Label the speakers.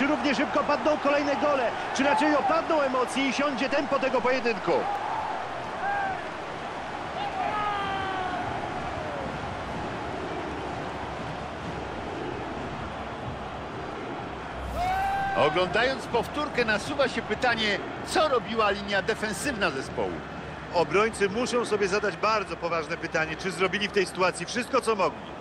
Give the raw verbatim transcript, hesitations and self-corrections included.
Speaker 1: Czy równie szybko padną kolejne gole? Czy raczej opadną emocje i siądzie tempo tego pojedynku?
Speaker 2: Oglądając powtórkę, nasuwa się pytanie, co robiła linia defensywna zespołu.
Speaker 1: Obrońcy muszą sobie zadać bardzo poważne pytanie, czy zrobili w tej sytuacji wszystko, co mogli.